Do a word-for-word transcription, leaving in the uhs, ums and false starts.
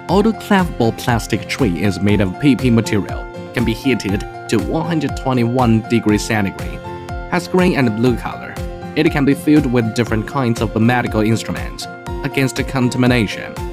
Autoclavable plastic tray is made of P P material, can be heated to one hundred twenty-one degrees centigrade, has green and blue color. It can be filled with different kinds of medical instruments against contamination.